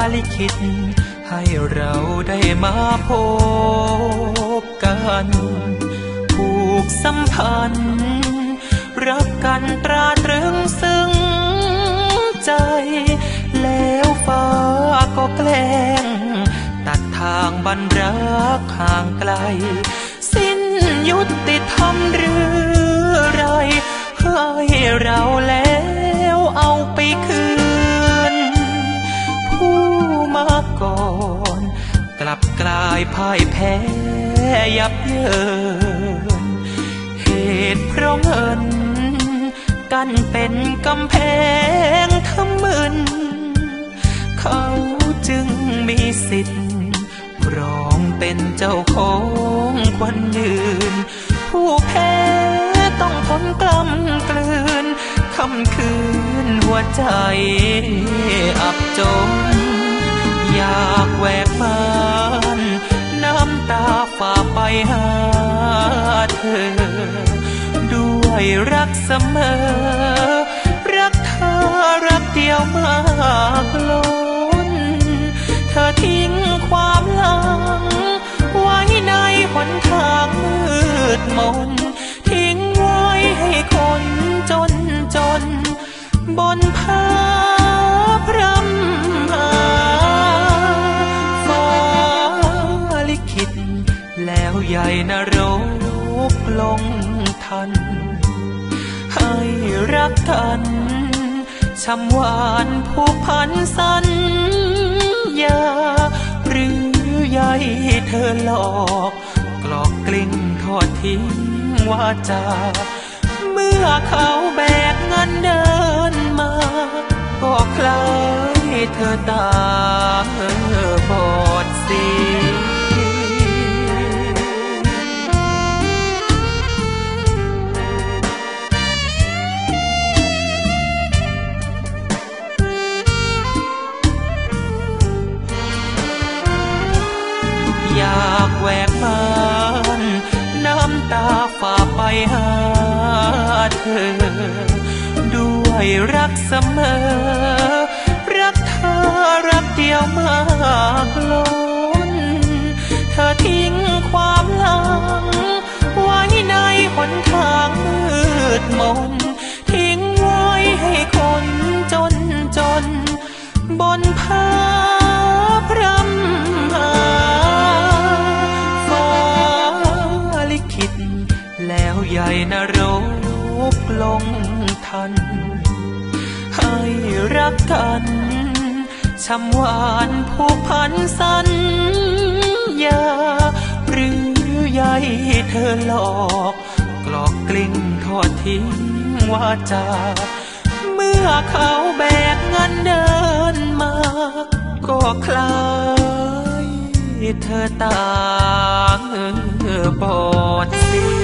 ลิขิตให้เราได้มาพบกันผูกสัมพันธ์รักกันตราตรึงซึ้งใจแล้วฟ้าก็แกล้งตัดทางบันรักห่างไกลสิ้นยุติธรรมหรือไรให้เราแล้วเอาไปคืนผู้มาก่อนกลับกลายพ่ายแพ้ยับเยินเหตุเพราะเงินกันเป็นกำแพงทำมึนเขาจึงมีสิทธิ์ครองเป็นเจ้าของควันยืนผู้แพ้ต้องทนกล้ำกลืนคำคืนหัวใจอับจมอยากแหวกม่านน้ำตาฝ่าไปหาเธอด้วยรักเสมอรักเธอรักเดียวมากล้นเธอทิ้งความหลังไว้ในหนทางมืดมนทิ้งไว้ให้คนจนบนผาพรำหาฟ้าลิขิตแล้วใหญ่นรกลงทันให้รักกันช้ำหวานผูกพันสัญญาหรือใยเธอหลอกกลอกกลิ้งทอดทิ้งวาจาเมื่อเขาแบกเงินเดินมาก็คล้ายเธอตาบอดสีอยากแหวกม่านน้ำตาฝ่าไปหาเธอด้วยรักเสมอรักเธอรักเดียวมากล้นเธอทิ้งความหลังไว้ในหนทางมืดมนทิ้งไว้ให้คนจนบนผาพรำหาฟ้าลิขิตแล้วใหญ่นรกลงทันให้รักกันช้ำหวานผูกพันสัญญาหรือใยเธอหลอกกลอกกลิ้งทอดทิ้งวาจาเมื่อเขาแบกเงินเดินมาก็คล้ายเธอตาบอดสี